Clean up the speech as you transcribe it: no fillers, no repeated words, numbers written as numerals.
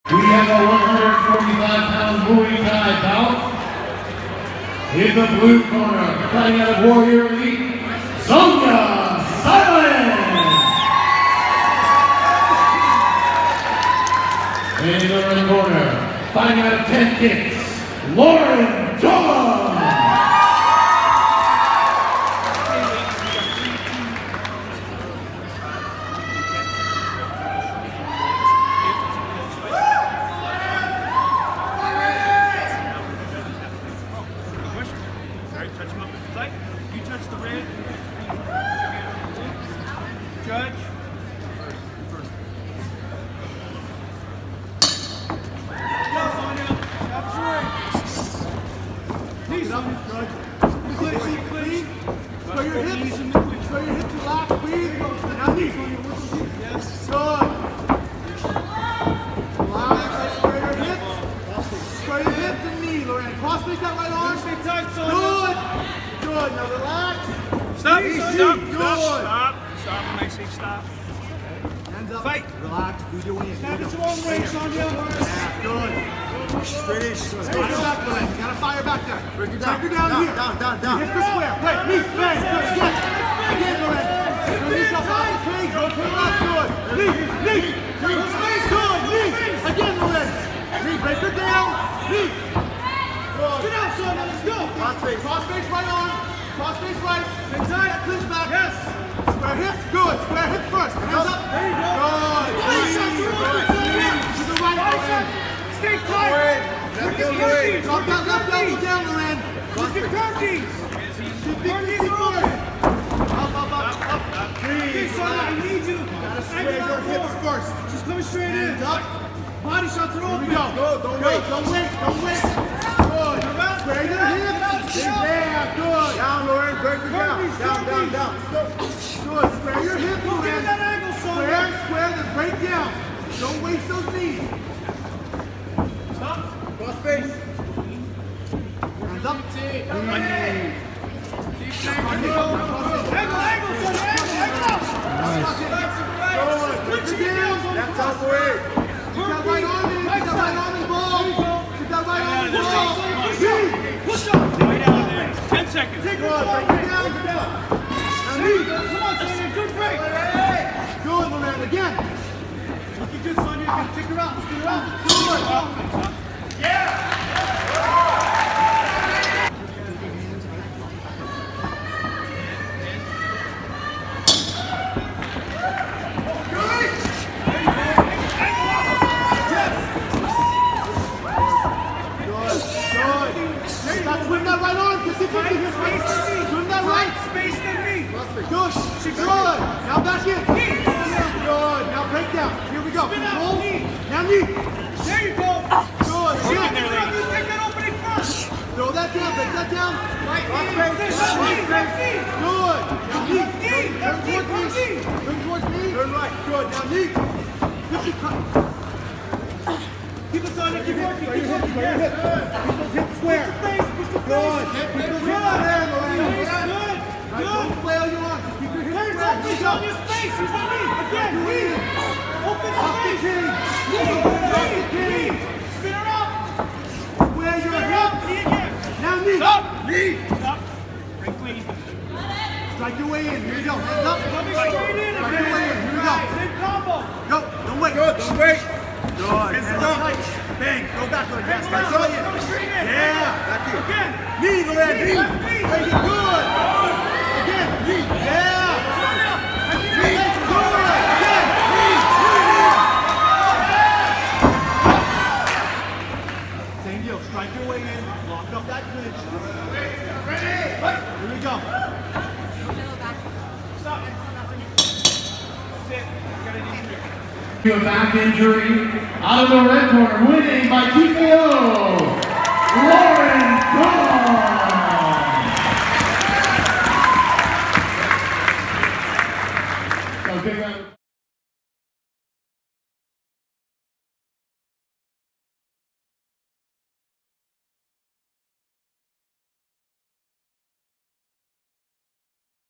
We have a 145-pound Muay Thai bout. In the blue corner, fighting out of Warrior Elite, Sonia, Sillan. In the red corner, fighting out of 10 kicks, Lorren, Dullum. Touch him up if you like. You touch the red. Judge. Go, Sonia. Stop shooting. Please, Judge. Clean. Throw your hips. Throw your hips. Relax. Breathe. Now knees. Yes. Good. Relax. Throw your hips. Throw your hips and knee, Lorren. Cross face that right arm. Stay tight, Sonia. Good, now relax. Stop, stop when I say stop. Hands up. Fight. Relax, do your wings. Snap at your own range, Sonia. Yeah, good. Straight in. Fire back, Lorren. You gotta fire back there. Break it down. Break it down here. Down. Hit the square. Wait, knee, bang. Good, good. Again, Lorren. Throw yourself off the cage. Go to the left, good. Knee. Good, knee. Again, Lorren. Knee, break her down. Knee. Get out, Sonia, let's go! Cross face right arm, cross face right, stay tight, clinch back. Yes! Square hips, good, square hips first. Hands up. There you go. Good. Body shots are open, Sonia! To the right, Lorren. Stay tight! Look at Kirky! Drop that left elbow down, Lorren. Look at Kirky! Kirky's open! Up. Okay, Sonia, I need you. Gotta square your hips first. Just coming straight in. Hands up. Body shots are open. Here we go. Don't wait. Good. Square your hips. Yeah, good. Down, Lorren. Break it down. Down. Good. Square your hips, Lorren. Get that angle, Sonia. Square, then break down. Don't waste those knees. Stop. Cross face. Hands up. Angle, Sonia. Angle. Nice. Break it down. That's out the way. Keep that right arm in. Keep that right arm in the ball. Keep that right arm in the ball. Push up. Way down there. 10 seconds. Take it down. Now knee. Come on, Sonia. Good break. Good, Lorren. Again. Looking good, Sonia. Take her out. Let's get her out. Good. Yeah. Swing that right arm, because swing that right. Space than me. Good. Good. Now back in. Good. Now break down. Here we go. Roll. Now knee. There you go. Good. Take that opening first. Throw that down. Break that down. Right knee. Good. Now knee. Turn towards me. Turn right. Good. Now knee. Keep us on it. Keep working. Keep those hips square. Good. Keep those hips there, Lorren. Good. Don't flail your arms. Keep your hips square. He's on your space. He's on me. Again. Knee. Open space. Knee. Spin her up. Square your hips. Knee again. Now knee. Stop. Knee. Stop. Break clean. Strike your way in. Here you go. Hands up. Coming straight in. Strike your way in. Here we go. Same combo. Go. Don't wait. Good. Don't wait. Good. Hands up. Bang. Go back on gas. Yeah. Back here. Again. Knee, Lorren. Knee. Make it good. Again. Knee. Yeah. Knee. Good. Again. Knee. Same deal. Strike your way in. Lock up that clinch. Ready. Here we go. Stop. That's it. Got an injury. A back injury out of the red corner, winning by TKO, Lorren.